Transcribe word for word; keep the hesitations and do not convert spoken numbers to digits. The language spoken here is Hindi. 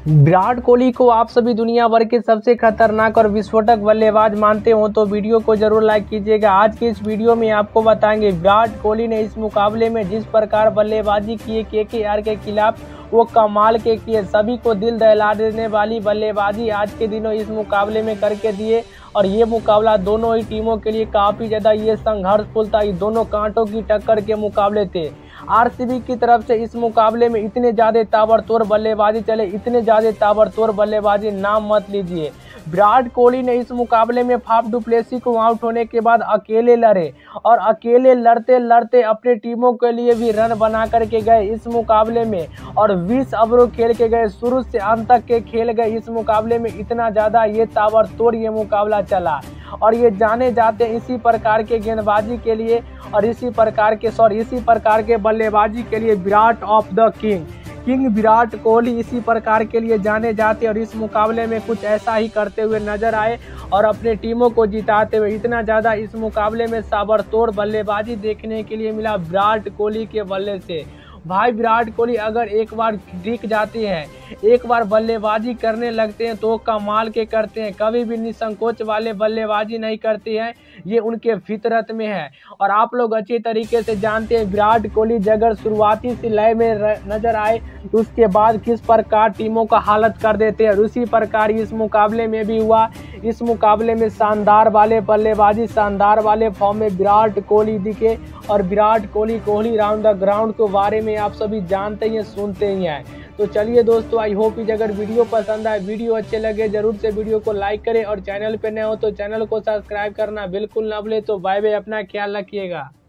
विराट कोहली को आप सभी दुनिया भर के सबसे खतरनाक और विस्फोटक बल्लेबाज मानते हो तो वीडियो को जरूर लाइक कीजिएगा। आज के इस वीडियो में आपको बताएंगे विराट कोहली ने इस मुकाबले में जिस प्रकार बल्लेबाजी किए केकेआर के खिलाफ वो कमाल के किए। सभी को दिल दहला देने वाली बल्लेबाजी आज के दिनों इस मुकाबले में करके दिए और ये मुकाबला दोनों ही टीमों के लिए काफ़ी ज़्यादा ये संघर्षपूर्ण था। ये दोनों कांटों की टक्कर के मुकाबले थे। आरसीबी की तरफ से इस मुकाबले में इतने ज़्यादा ताबड़तोड़ बल्लेबाजी चले, इतने ज़्यादा ताबड़तोड़ बल्लेबाजी नाम मत लीजिए। विराट कोहली ने इस मुकाबले में फाफ डु प्लेसी को आउट होने के बाद अकेले लड़े और अकेले लड़ते लड़ते अपने टीमों के लिए भी रन बना करके गए इस मुकाबले में और बीस ओवरों खेल के गए, शुरू से अंत तक के खेल गए। इस मुकाबले में इतना ज़्यादा ये ताबड़तोड़ ये मुकाबला चला और ये जाने जाते इसी प्रकार के गेंदबाजी के लिए और इसी प्रकार के सॉरी इसी प्रकार के बल्लेबाजी के लिए Virat of the king king Virat Kohli इसी प्रकार के लिए जाने जाते और इस मुकाबले में कुछ ऐसा ही करते हुए नजर आए और अपने टीमों को जिताते हुए। इतना ज़्यादा इस मुकाबले में ताबड़तोड़ बल्लेबाजी देखने के लिए मिला विराट कोहली के बल्ले से। भाई विराट कोहली अगर एक बार दिख जाते हैं, एक बार बल्लेबाजी करने लगते हैं तो कमाल के करते हैं। कभी भी निसंकोच वाले बल्लेबाजी नहीं करते हैं, ये उनके फितरत में है। और आप लोग अच्छे तरीके से जानते हैं विराट कोहली अगर शुरुआती सी लय में नजर आए तो उसके बाद किस प्रकार टीमों का हालत कर देते हैं। उसी प्रकार इस मुकाबले में भी हुआ। इस मुकाबले में शानदार वाले बल्लेबाजी, शानदार वाले फॉर्म में विराट कोहली दिखे और Virat Kohli Kohli round the ground के बारे में आप सभी जानते ही हैं, सुनते ही हैं। तो चलिए दोस्तों, आई होप कि अगर वीडियो पसंद आए, वीडियो अच्छे लगे, जरूर से वीडियो को लाइक करें और चैनल पे नए हो तो चैनल को सब्सक्राइब करना बिल्कुल ना भूलें। तो बाय बाय, अपना ख्याल रखिएगा।